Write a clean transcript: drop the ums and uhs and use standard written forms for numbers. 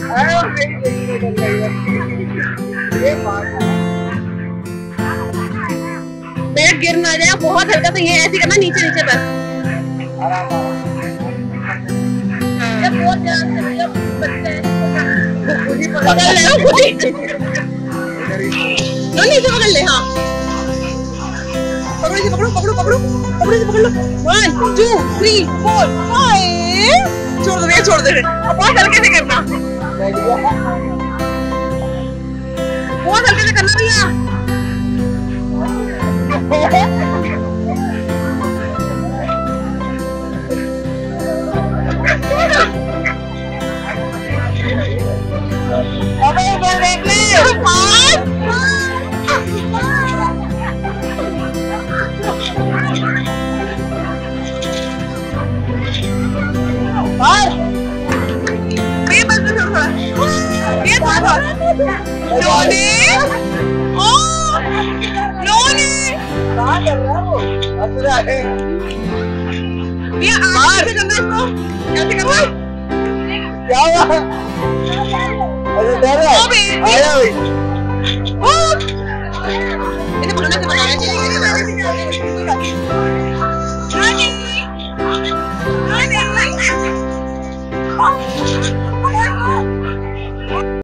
पेट गिर ना जाए, बहुत हल्का सा, ये ऐसे करना, नीचे नीचे बस। जब बहुत नीचे पकड़ ले। हाँ पकड़ो, पकड़ो पकड़ो पकड़ो पकड़ो, पकड़ लो। 1 2 3 4 5। छोड़ दो भैया, छोड़ दो। बहुत हल्के से करना, बहुत हल्के से करना भैया। क्या